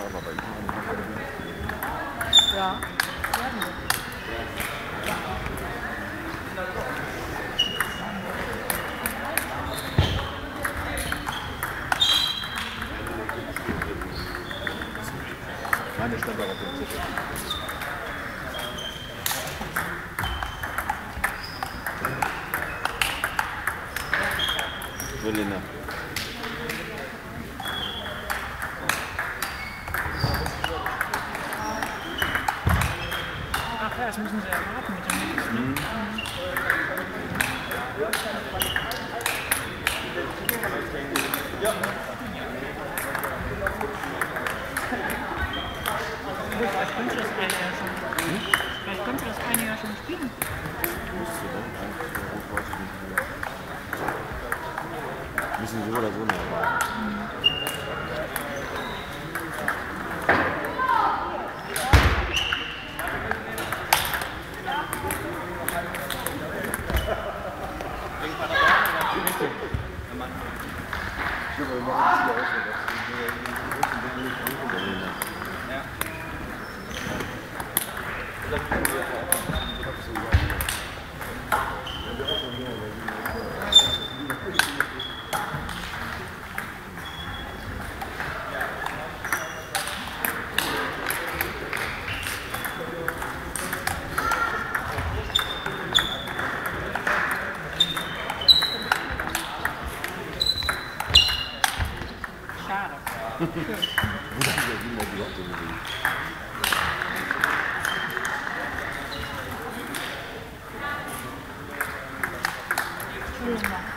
aber bei Ihnen ja, werden wir. Meine stand auch auf dem Zettel. So, Linda. Ach ja, das müssen Sie erwarten mit dem nächsten. Ja. Vielleicht könnte das eine ja schon. Vielleicht könnte das eine ja schon spielen. Müssen so oder so näher warten. Schade. Entschuldigung.